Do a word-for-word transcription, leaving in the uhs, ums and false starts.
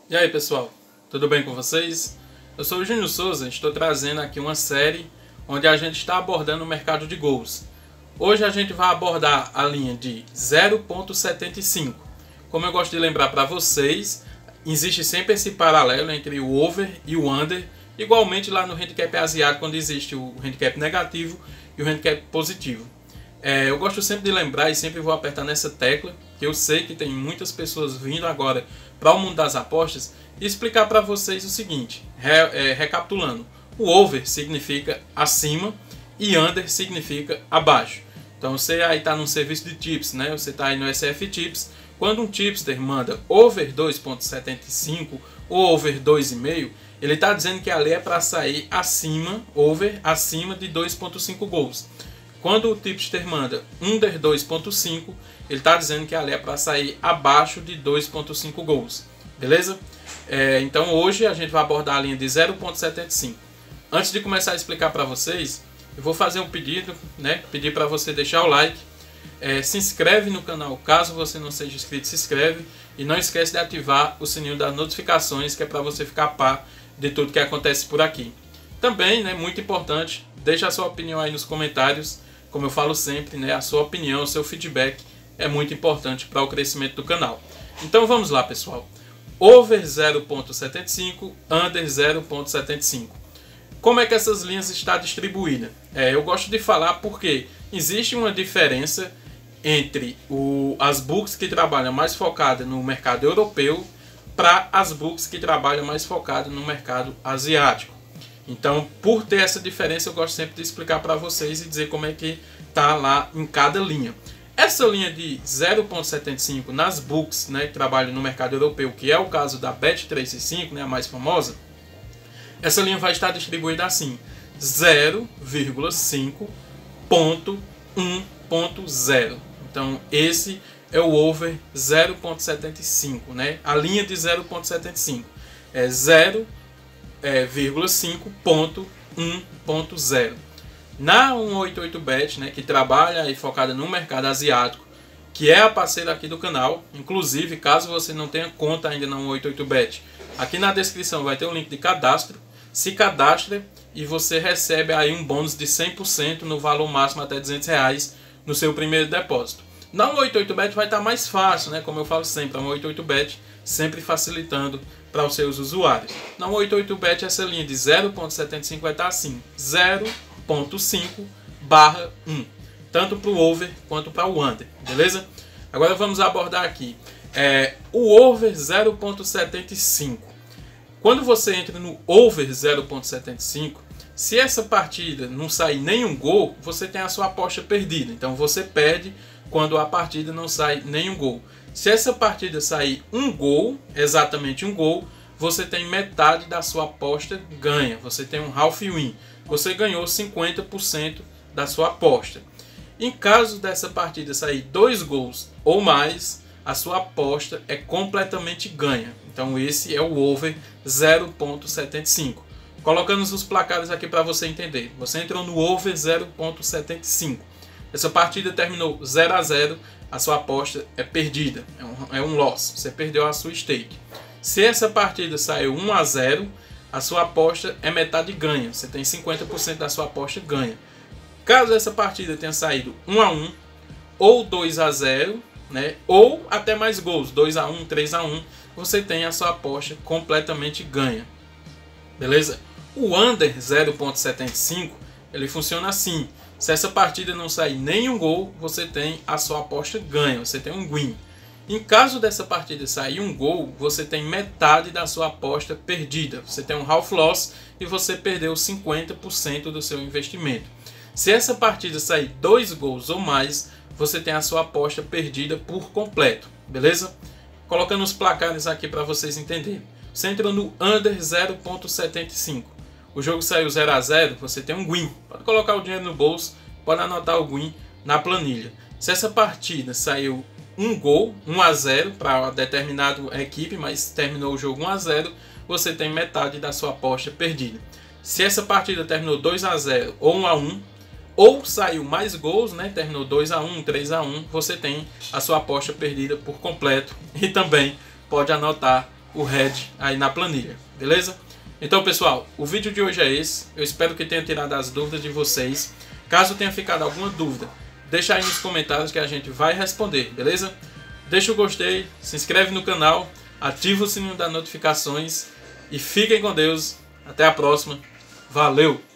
E aí pessoal, tudo bem com vocês? Eu sou o Júnior Souza e estou trazendo aqui uma série onde a gente está abordando o mercado de gols. Hoje a gente vai abordar a linha de zero ponto setenta e cinco. Como eu gosto de lembrar para vocês, existe sempre esse paralelo entre o over e o under, igualmente lá no handicap asiático, quando existe o handicap negativo e o handicap positivo. É, eu gosto sempre de lembrar e sempre vou apertar nessa tecla, que eu sei que tem muitas pessoas vindo agora para o mundo das apostas, e explicar para vocês o seguinte, re, é, recapitulando, o over significa acima e under significa abaixo. Então você aí está num serviço de tips, né? Você está aí no S F Tips, quando um tipster manda over dois ponto setenta e cinco ou over dois vírgula cinco, ele está dizendo que ali é para sair acima, over, acima de dois ponto cinco gols. Quando o tipster manda under dois ponto cinco, ele está dizendo que ali é para sair abaixo de dois ponto cinco gols. Beleza? É, então hoje a gente vai abordar a linha de zero ponto setenta e cinco. Antes de começar a explicar para vocês, eu vou fazer um pedido, né? Pedir para você deixar o like. É, se inscreve no canal, caso você não seja inscrito, se inscreve. E não esquece de ativar o sininho das notificações, que é para você ficar a par de tudo que acontece por aqui. Também, né, muito importante, deixa a sua opinião aí nos comentários. Como eu falo sempre, né, a sua opinião, o seu feedback é muito importante para o crescimento do canal. Então vamos lá, pessoal. Over zero ponto setenta e cinco, under zero ponto setenta e cinco. Como é que essas linhas estão distribuídas? É, eu gosto de falar porque existe uma diferença entre o, as books que trabalham mais focadas no mercado europeu para as books que trabalham mais focadas no mercado asiático. Então, por ter essa diferença, eu gosto sempre de explicar para vocês e dizer como é que está lá em cada linha. Essa linha de zero ponto setenta e cinco nas books, né, que trabalham no mercado europeu, que é o caso da Bet trezentos e sessenta e cinco, né, a mais famosa, essa linha vai estar distribuída assim, zero vírgula cinco ponto um ponto zero. Então, esse é o over zero ponto setenta e cinco, né? A linha de zero ponto setenta e cinco é zero vírgula cinco ponto um ponto zero. Na cento e oitenta e oito Bet, né, que trabalha e focada no mercado asiático, que é a parceira aqui do canal, inclusive, caso você não tenha conta ainda na cento e oitenta e oito Bet, aqui na descrição vai ter um link de cadastro. Se cadastre e você recebe aí um bônus de cem por cento no valor máximo até duzentos reais no seu primeiro depósito. Na cento e oitenta e oito Bet vai estar mais fácil, né? Como eu falo sempre, a cento e oitenta e oito Bet sempre facilitando para os seus usuários. Na cento e oitenta e oito Bet essa linha de zero ponto setenta e cinco vai estar assim, zero ponto cinco barra um, tanto para o over quanto para o under, beleza? Agora vamos abordar aqui é, o over zero ponto setenta e cinco. Quando você entra no over zero ponto setenta e cinco, se essa partida não sair nenhum gol, você tem a sua aposta perdida. Então você perde quando a partida não sai nenhum gol. Se essa partida sair um gol, exatamente um gol, você tem metade da sua aposta ganha. Você tem um half win. Você ganhou cinquenta por cento da sua aposta. Em caso dessa partida sair dois gols ou mais, a sua aposta é completamente ganha. Então esse é o over zero ponto setenta e cinco. Colocando os placares aqui para você entender. Você entrou no over zero ponto setenta e cinco. Essa partida terminou zero a zero. A sua aposta é perdida. É um, é um loss. Você perdeu a sua stake. Se essa partida saiu um a zero, a sua aposta é metade ganha. Você tem cinquenta por cento da sua aposta ganha. Caso essa partida tenha saído um a um ou dois a zero, né, ou até mais gols, dois a um, três a um, você tem a sua aposta completamente ganha. Beleza? O under zero ponto setenta e cinco, ele funciona assim. Se essa partida não sair nenhum gol, você tem a sua aposta ganha, você tem um win. Em caso dessa partida sair um gol, você tem metade da sua aposta perdida. Você tem um half loss e você perdeu cinquenta por cento do seu investimento. Se essa partida sair dois gols ou mais, você tem a sua aposta perdida por completo, beleza? Colocando os placares aqui para vocês entenderem. Você entra no under zero ponto setenta e cinco. O jogo saiu zero a zero, você tem um win. Pode colocar o dinheiro no bolso, pode anotar o win na planilha. Se essa partida saiu um gol, um a zero para determinada equipe, mas terminou o jogo um a zero, você tem metade da sua aposta perdida. Se essa partida terminou dois a zero ou um a um, ou saiu mais gols, né, terminou dois a um, três a um, você tem a sua aposta perdida por completo. E também pode anotar o head aí na planilha, beleza? Então pessoal, o vídeo de hoje é esse, eu espero que tenha tirado as dúvidas de vocês. Caso tenha ficado alguma dúvida, deixa aí nos comentários que a gente vai responder, beleza? Deixa o gostei, se inscreve no canal, ativa o sininho das notificações e fiquem com Deus. Até a próxima. Valeu!